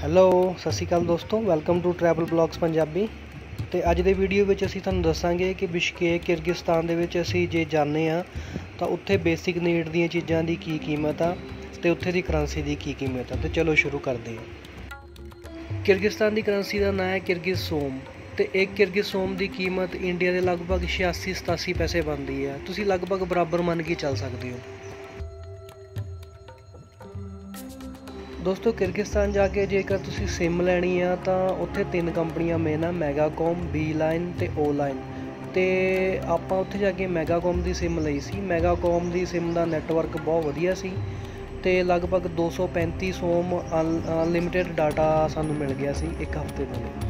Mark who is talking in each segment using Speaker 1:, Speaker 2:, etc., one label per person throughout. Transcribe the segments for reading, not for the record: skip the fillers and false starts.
Speaker 1: Hello ਸਤਿ ਸ਼੍ਰੀ ਅਕਾਲ ਦੋਸਤੋ, welcome to travel blogs Punjabi. ਤੇ ਅੱਜ ਦੇ ਵੀਡੀਓ ਵਿੱਚ ਅਸੀਂ ਤੁਹਾਨੂੰ ਦੱਸਾਂਗੇ ਕਿ ਬਿਸ਼ਕੇਕ ਕਿਰਗਿਸਤਾਨ ਦੇ ਵਿੱਚ ਅਸੀਂ ਜੇ ਜਾਂਦੇ ਹਾਂ ਤਾਂ ਉੱਥੇ ਬੇਸਿਕ ਨੀਡ ਦੀਆਂ ਚੀਜ਼ਾਂ ਦੀ ਕੀ ਕੀਮਤ ਆ ਤੇ ਉੱਥੇ ਦੀ ਕਰੰਸੀ ਦੀ ਕੀ ਕੀਮਤ ਆ। ਤੇ ਚਲੋ ਸ਼ੁਰੂ ਕਰਦੇ ਹਾਂ। ਕਿਰਗਿਸਤਾਨ ਦੀ ਕਰੰਸੀ ਦਾ ਨਾਂ ਹੈ ਕਿਰਗਿਜ਼ ਸੋਮ ਤੇ ਇੱਕ ਕਿਰਗਿਜ਼ ਸੋਮ ਦੀ ਕੀਮਤ ਇੰਡੀਆ ਦੇ ਲਗਭਗ 86-87 ਪੈਸੇ ਬਣਦੀ ਹੈ। ਤੁਸੀਂ ਲਗਭਗ ਬਰਾਬਰ ਮੰਨ ਕੇ ਚੱਲ ਸਕਦੇ ਹੋ। ਦੋਸਤੋ ਕਿਰਗਿਸਤਾਨ ਜਾ ਕੇ ਜੇਕਰ ਤੁਸੀਂ ਸਿਮ ਲੈਣੀ ਆ ਤਾਂ ਉੱਥੇ 3 ਕੰਪਨੀਆਂ ਮੇਨ ਆ, ਮੈਗਾਕੋਮ, ਬੀ-ਲਾਈਨ ਤੇ ਓ-ਲਾਈਨ। ਤੇ ਆਪਾਂ ਉੱਥੇ ਜਾ ਕੇ ਮੈਗਾਕੋਮ ਦੀ ਸਿਮ ਲਈ ਸੀ। ਮੈਗਾਕੋਮ ਦੀ ਸਿਮ ਦਾ ਨੈਟਵਰਕ ਬਹੁਤ ਵਧੀਆ ਸੀ ਤੇ ਲਗਭਗ 235 ਸੋਮ ਅਨਲਿਮਿਟਿਡ ਡਾਟਾ ਸਾਨੂੰ ਮਿਲ ਗਿਆ ਸੀ ਇੱਕ ਹਫ਼ਤੇ ਦੇ ਲਈ।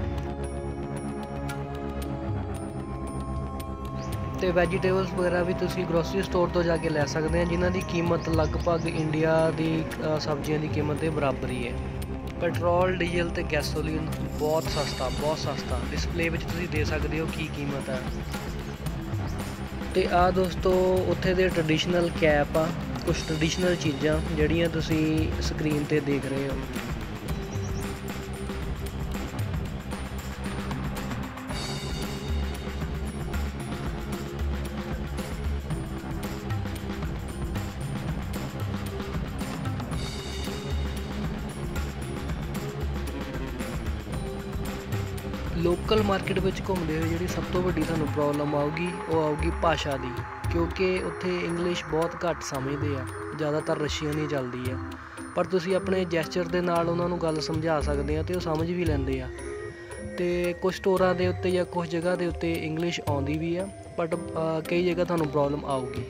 Speaker 1: ਤੇ ਵੈਜੀਟੇਬਲਸ ਵਗੈਰਾ ਵੀ ਤੁਸੀਂ ਗਰੋਸਰੀ ਸਟੋਰ ਤੋਂ ਜਾ ਕੇ ਲੈ ਸਕਦੇ ਆ, ਜਿਨ੍ਹਾਂ ਦੀ ਕੀਮਤ ਲਗਭਗ ਇੰਡੀਆ ਦੀ ਸਬਜ਼ੀਆਂ ਦੀ ਕੀਮਤ ਦੇ ਬਰਾਬਰ ਹੀ ਹੈ। ਪੈਟਰੋਲ, ਡੀਜ਼ਲ ਤੇ ਗੈਸੋਲੀਨ ਬਹੁਤ ਸਸਤਾ। ਡਿਸਪਲੇ ਵਿੱਚ ਤੁਸੀਂ ਦੇ ਸਕਦੇ ਹੋ ਕੀ ਕੀਮਤ ਹੈ। ਤੇ ਆਹ ਦੋਸਤੋ ਉੱਥੇ ਦੇ ਟ੍ਰੈਡੀਸ਼ਨਲ ਕੈਪ ਆ, ਕੁਛ ਟ੍ਰੈਡੀਸ਼ਨਲ ਚੀਜ਼ਾਂ ਜਿਹੜੀਆਂ ਤੁਸੀਂ ਸਕਰੀਨ ਤੇ ਦੇਖ ਰਹੇ ਹੋ। ਲੋਕਲ ਮਾਰਕੀਟ ਵਿੱਚ ਘੁੰਮਦੇ ਹੋਏ ਜਿਹੜੀ ਸਭ ਤੋਂ ਵੱਡੀ ਤੁਹਾਨੂੰ ਪ੍ਰੋਬਲਮ ਆਊਗੀ ਉਹ ਆਊਗੀ ਭਾਸ਼ਾ ਦੀ, ਕਿਉਂਕਿ ਉੱਥੇ ਇੰਗਲਿਸ਼ ਬਹੁਤ ਘੱਟ ਸਮਝਦੇ ਆ, ਜ਼ਿਆਦਾਤਰ ਰਸ਼ੀਅਨ ਹੀ ਚੱਲਦੀ ਆ। ਪਰ ਤੁਸੀਂ ਆਪਣੇ ਜੈਸਚਰ ਦੇ ਨਾਲ ਉਹਨਾਂ ਨੂੰ ਗੱਲ ਸਮਝਾ ਸਕਦੇ ਆ ਤੇ ਉਹ ਸਮਝ ਵੀ ਲੈਂਦੇ ਆ। ਤੇ ਕੁਝ ਸਟੋਰਾਂ ਦੇ ਉੱਤੇ ਜਾਂ ਕੁਝ ਜਗ੍ਹਾ ਦੇ ਉੱਤੇ ਇੰਗਲਿਸ਼ ਆਉਂਦੀ ਵੀ ਆ, ਬਟ ਕਈ ਜਗ੍ਹਾ ਤੁਹਾਨੂੰ ਪ੍ਰੋਬਲਮ ਆਊਗੀ।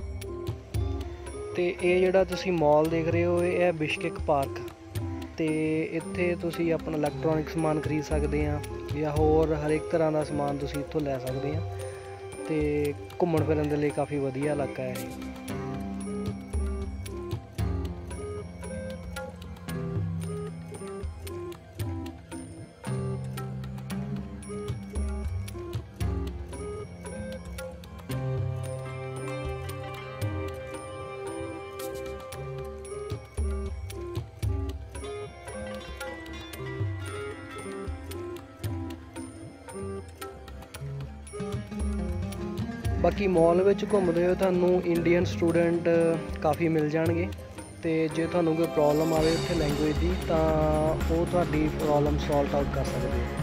Speaker 1: ਤੇ ਇਹ ਜਿਹੜਾ ਤੁਸੀਂ ਮਾਲ ਦੇਖ ਰਹੇ ਹੋ ਇਹ ਹੈ ਬਿਸ਼ਕੇਕ ਪਾਰਕ। ਤੇ ਇੱਥੇ ਤੁਸੀਂ ਆਪਣਾ ਇਲੈਕਟ੍ਰੋਨਿਕ ਸਮਾਨ ਖਰੀਦ ਸਕਦੇ ਆ ਜਾਂ ਹੋਰ ਹਰੇਕ ਤਰ੍ਹਾਂ ਦਾ ਸਮਾਨ ਤੁਸੀਂ ਇੱਥੋਂ ਲੈ ਸਕਦੇ ਆ। ਤੇ ਘੁੰਮਣ ਫਿਰਨ ਦੇ ਲਈ ਕਾਫੀ ਵਧੀਆ ਇਲਾਕਾ ਹੈ ਇਹ। ਬਾਕੀ ਮਾਲ ਵਿੱਚ ਘੁੰਮਦੇ ਹੋ ਤੁਹਾਨੂੰ ਇੰਡੀਅਨ ਸਟੂਡੈਂਟ ਕਾਫੀ ਮਿਲ ਜਾਣਗੇ। ਤੇ ਜੇ ਤੁਹਾਨੂੰ ਕੋਈ ਪ੍ਰੋਬਲਮ ਆਵੇ ਉੱਥੇ ਲੈਂਗੁਏਜ ਦੀ ਤਾਂ ਉਹ ਤੁਹਾਡੀ ਪ੍ਰੋਬਲਮ ਸੋਲਵ ਆਊਟ ਕਰ ਸਕਦੇ ਹੋ।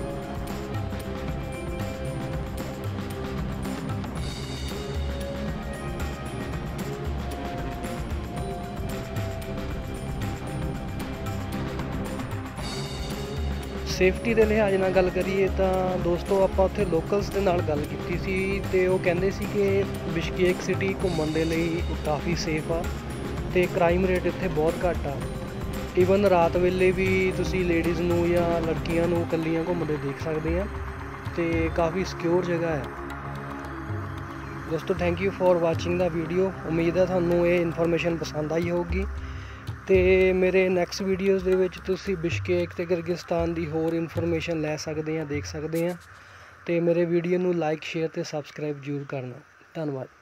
Speaker 1: ਸੇਫਟੀ ਦੇ ਲਿਹਾਜ਼ ਨਾਲ ਗੱਲ ਕਰੀਏ ਤਾਂ ਦੋਸਤੋ ਆਪਾਂ ਉੱਥੇ ਲੋਕਲਸ ਦੇ ਨਾਲ ਗੱਲ ਕੀਤੀ ਸੀ ਤੇ ਉਹ ਕਹਿੰਦੇ ਸੀ ਕਿ ਬਿਸ਼ਕੇਕ ਸਿਟੀ ਘੁੰਮਣ ਦੇ ਲਈ ਕਾਫੀ ਸੇਫ ਆ ਤੇ ਕ੍ਰਾਈਮ ਰੇਟ ਇੱਥੇ ਬਹੁਤ ਘੱਟ ਆ। ਈਵਨ ਰਾਤ ਵੇਲੇ ਵੀ ਤੁਸੀਂ ਲੇਡੀਜ਼ ਨੂੰ ਜਾਂ ਲੜਕੀਆਂ ਨੂੰ ਇਕੱਲੀਆਂ ਘੁੰਮਦੇ ਦੇਖ ਸਕਦੇ ਆ ਤੇ ਕਾਫੀ ਸਿਕਿਉਰ ਜਗ੍ਹਾ ਹੈ। ਦੋਸਤੋ ਥੈਂਕ ਯੂ ਫॉर ਵਾਚਿੰਗ ਦਾ ਵੀਡੀਓ। ਉਮੀਦ ਹੈ ਤੁਹਾਨੂੰ ਇਹ ਇਨਫੋਰਮੇਸ਼ਨ ਪਸੰਦ ਆਈ ਹੋਊਗੀ। ਤੇ ਮੇਰੇ ਨੈਕਸਟ ਵੀਡੀਓਜ਼ ਦੇ ਵਿੱਚ ਤੁਸੀਂ ਬਿਸ਼ਕੇਕ ਤੇ ਕਿਰਗਿਸਤਾਨ ਦੀ ਹੋਰ ਇਨਫੋਰਮੇਸ਼ਨ ਲੈ ਸਕਦੇ ਆ, ਦੇਖ ਸਕਦੇ ਆ। ਤੇ ਮੇਰੇ ਵੀਡੀਓ ਨੂੰ ਲਾਈਕ, ਸ਼ੇਅਰ ਤੇ ਸਬਸਕ੍ਰਾਈਬ ਜ਼ਰੂਰ ਕਰਨਾ। ਧੰਨਵਾਦ।